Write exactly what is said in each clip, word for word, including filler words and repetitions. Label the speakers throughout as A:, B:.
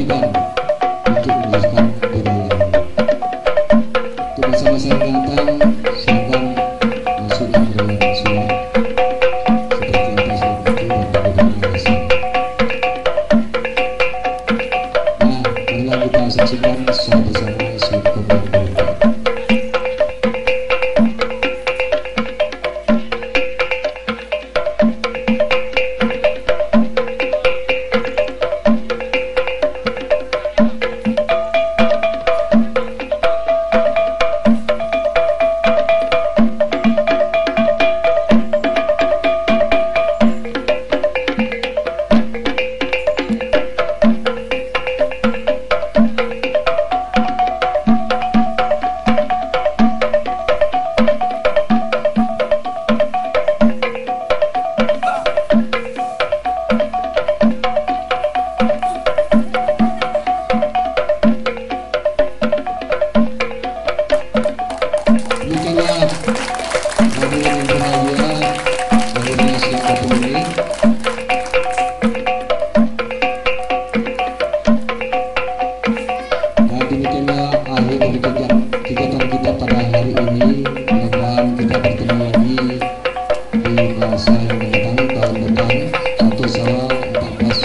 A: kewajiban untuk melestarikan budaya. Untuk masa-masa yang datang, silakan masuklah berlangsung seperti apa seperti itu dan bagaimana hasil. Nah, marilah kita saksikan secara bersama seluruh kegiatan berikut. Kegiatan kita pada hari ini, mudah-mudahan kita bertemu lagi di masa yang mendatang, tahun depan satu Syawal empat belas.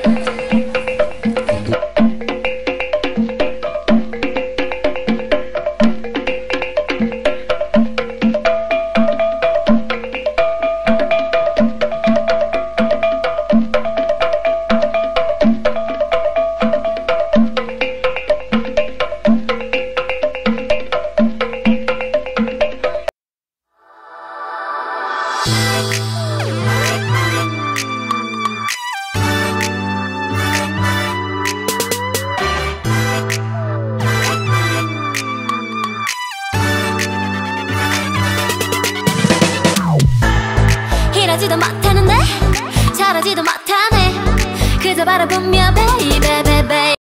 B: 일하지도 못하는데 잘하지도 못하네 그저 바라보며 baby baby baby